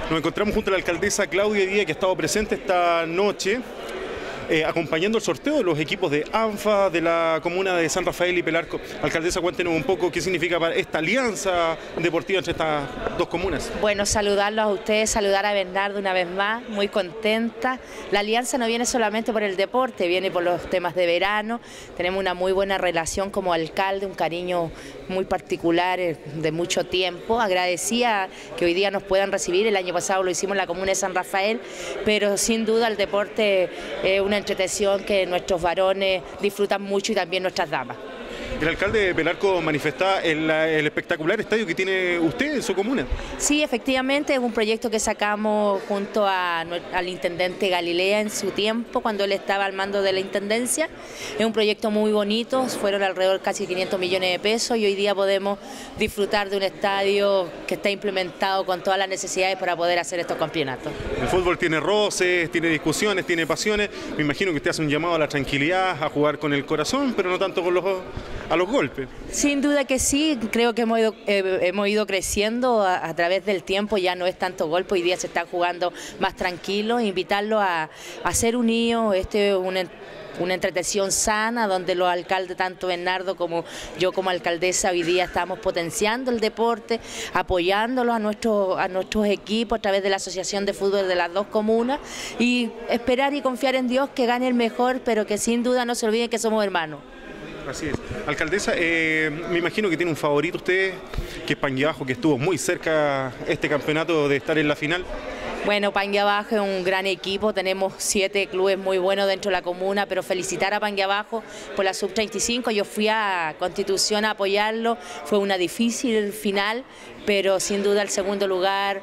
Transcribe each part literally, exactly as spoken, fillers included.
Nos encontramos junto a la alcaldesa Claudia Díaz, que ha estado presente esta noche eh, acompañando el sorteo de los equipos de ANFA de la comuna de San Rafael y Pelarco. Alcaldesa, cuéntenos un poco qué significa para esta alianza deportiva entre estas dos comunas. Bueno, saludarlos a ustedes, saludar a Bernardo una vez más, muy contenta. La alianza no viene solamente por el deporte, viene por los temas de verano. Tenemos una muy buena relación como alcalde, un cariño muy particular de mucho tiempo. Agradecía que hoy día nos puedan recibir, el año pasado lo hicimos en la comuna de San Rafael, pero sin duda el deporte es una entretención que nuestros varones disfrutan mucho y también nuestras damas. El alcalde de Pelarco manifestaba el, el espectacular estadio que tiene usted en su comuna. Sí, efectivamente, es un proyecto que sacamos junto a, al intendente Galilea en su tiempo, cuando él estaba al mando de la intendencia. Es un proyecto muy bonito, fueron alrededor de casi quinientos millones de pesos y hoy día podemos disfrutar de un estadio que está implementado con todas las necesidades para poder hacer estos campeonatos. El fútbol tiene roces, tiene discusiones, tiene pasiones. Me imagino que usted hace un llamado a la tranquilidad, a jugar con el corazón, pero no tanto con los... a los golpes. Sin duda que sí, creo que hemos ido, eh, hemos ido creciendo a, a través del tiempo, ya no es tanto golpe, hoy día se está jugando más tranquilo, invitarlo a, a ser unidos, este es una, una entretención sana donde los alcaldes, tanto Bernardo como yo como alcaldesa, hoy día estamos potenciando el deporte, apoyándolo a, nuestro, a nuestros equipos a través de la Asociación de Fútbol de las dos comunas y esperar y confiar en Dios que gane el mejor, pero que sin duda no se olviden que somos hermanos. Así es. Alcaldesa, eh, me imagino que tiene un favorito usted, que es Panguiabajo, que estuvo muy cerca este campeonato de estar en la final. Bueno, Panguiabajo es un gran equipo, tenemos siete clubes muy buenos dentro de la comuna, pero felicitar a Panguiabajo por la sub treinta y cinco, yo fui a Constitución a apoyarlo, fue una difícil final, pero sin duda el segundo lugar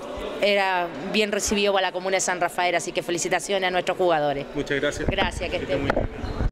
era bien recibido por la comuna de San Rafael, así que felicitaciones a nuestros jugadores. Muchas gracias. Gracias, que estén bien.